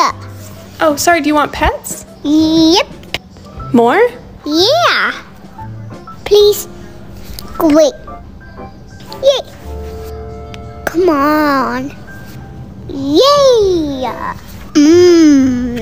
Oh, sorry, do you want pets? Yep. More? Yeah. Please. Wait. Yay. Come on. Yay. Mmm.